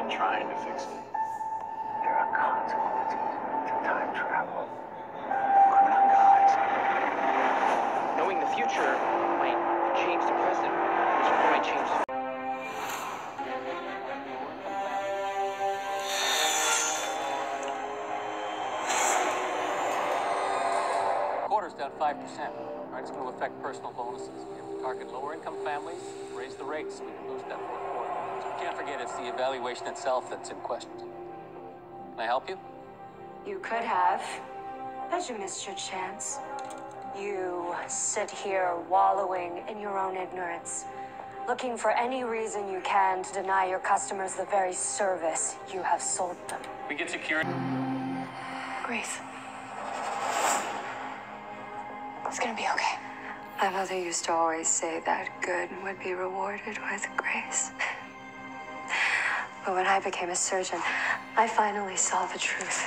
trying to fix it. There are consequences to time travel. Criminal guys. Knowing the future might change the present, which might change the... Quarter's down 5%. All right, it's going to affect personal bonuses. We have to target lower-income families, raise the rates so we can boost that fourth quarter. So we can't forget it's the evaluation itself that's in question. Can I help you? You could have, but you missed your chance. You sit here wallowing in your own ignorance, looking for any reason you can to deny your customers the very service you have sold them. We get security. Grace. It's gonna be okay. My mother used to always say that good would be rewarded with grace. But when I became a surgeon, I finally saw the truth.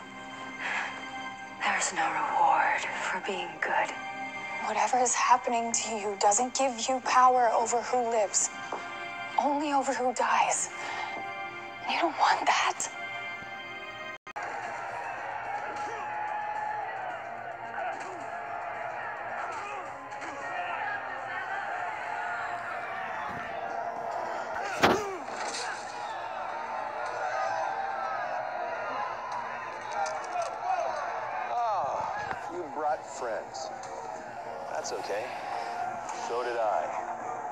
There's no reward for being good. Whatever is happening to you doesn't give you power over who lives, only over who dies. You don't want that. Friends. That's okay. So did I.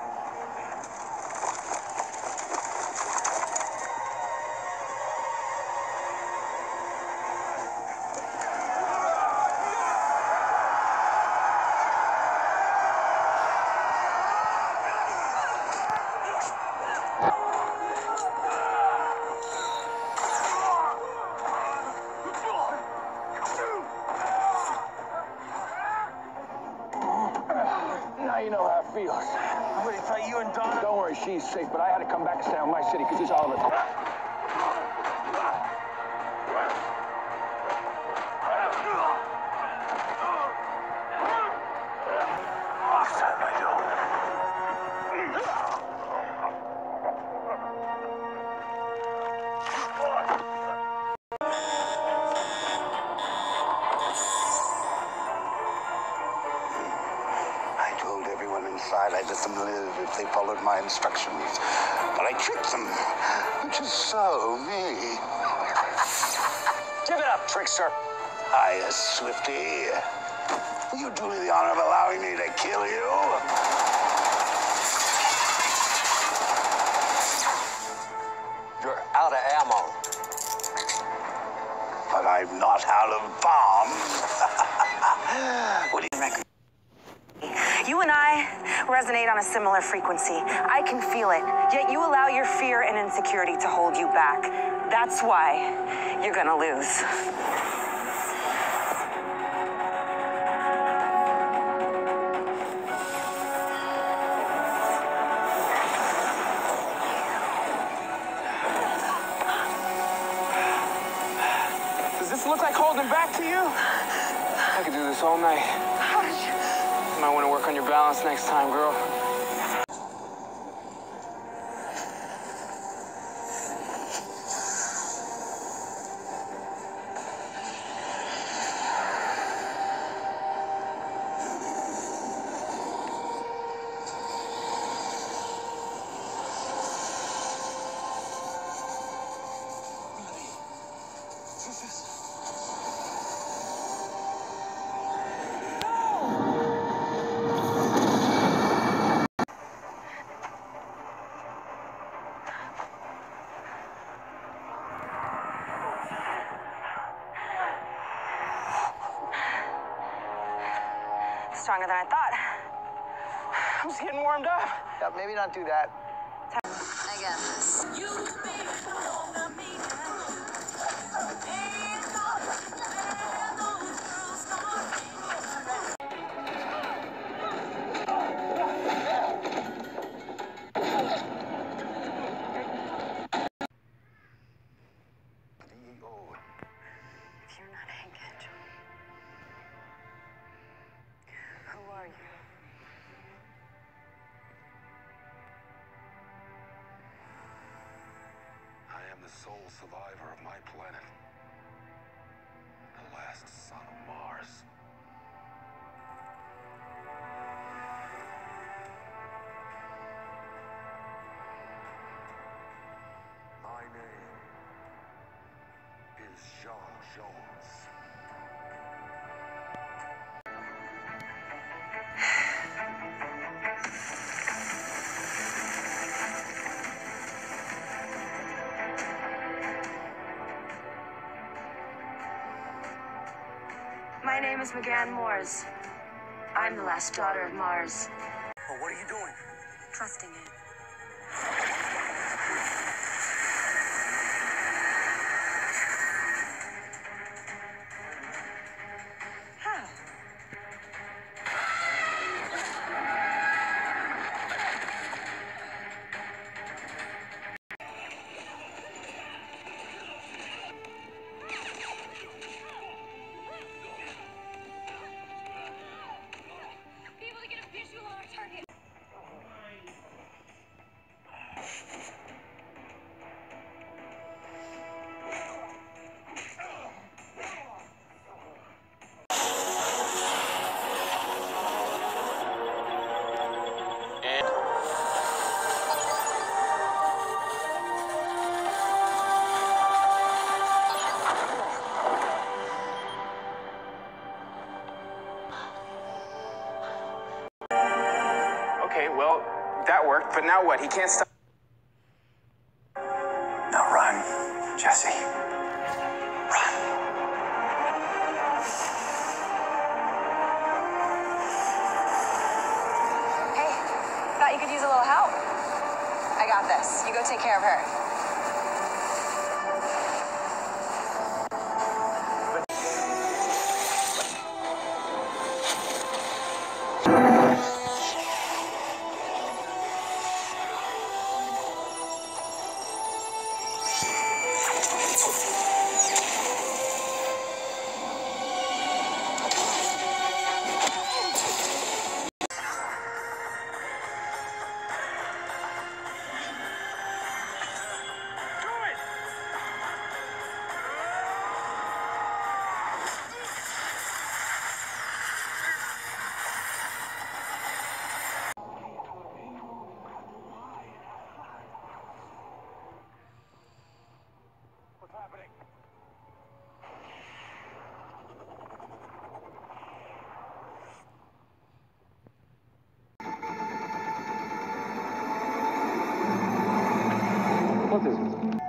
You know how it feels. I'm ready to fight you and Donna. Don't worry, she's safe, but I had to come back and stay on my city because it's Oliver. This time I don't. Inside, I let them live if they followed my instructions. But I tricked them, which is so me. Give it up, trickster. Hiya, Swifty. Will you do me the honor of allowing me to kill you? You're out of ammo. But I'm not out of bombs. What do you reckon? You and I resonate on a similar frequency. I can feel it, yet you allow your fear and insecurity to hold you back. That's why you're gonna lose. Does this look like holding back to you? I could do this all night. You might want to work on your balance next time, girl. Stronger than I thought. I'm just getting warmed up. Yeah, maybe not do that. I got this. If you're not Hank Angel, who are you? I am the sole survivor of my planet. The last son of Mars. My name is John Jones. My name is McGann Moores. I'm the last daughter of Mars. Oh, what are you doing? Trusting it. How? Be able to get a visual on our target. Okay, well, that worked, but now what? He can't stop. Now run, Jesse. Run. Hey, thought you could use a little help. I got this. You go take care of her. What is it?